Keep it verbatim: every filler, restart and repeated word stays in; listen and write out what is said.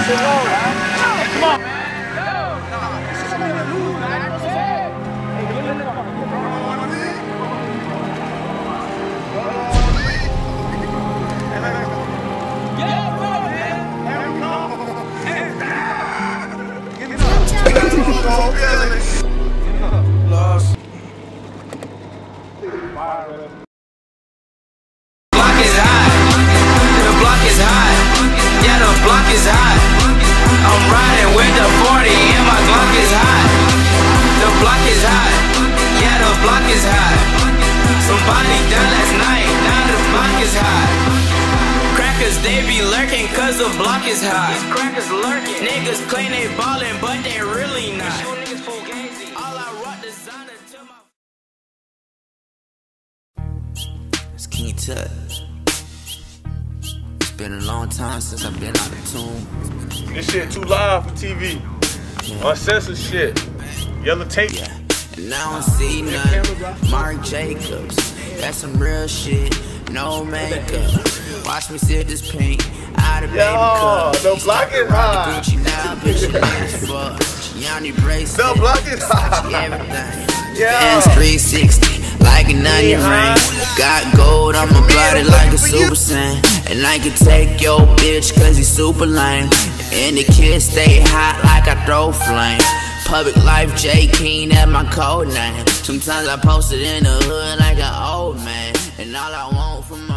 Come on, man. Lost. Block is hot. The block is hot. Yeah, the block is hot. I'm riding with the forty and my Glock is hot. The block is hot. Yeah, the block is hot. Somebody done last night. Now the block is hot. Crackers, they be lurking cause the block is hot. Crackers lurking. Niggas claim they ballin', but they really not. All I rock designer to my. It's King Tut. It's been a long time since I've been out of tune. This shit too loud for T V. Yeah. Uncensored shit. Yellow tape. Yeah. And I don't see nothing. Mark Jacobs. That's some real shit. No makeup. Watch me sip this paint out of baby cup. The block is hot. Gucci now, bitch, you as fuck. Yanni bracelet. The block is hot. Everything. Yeah. Hands three sixty, like an onion ring. Got gold on my body like a super saiyan. And I can take your bitch cause he's super lame. And the kids stay hot like I throw flame. Public life J King, that's my code name. Sometimes I post it in the hood like an old man. And all I want from my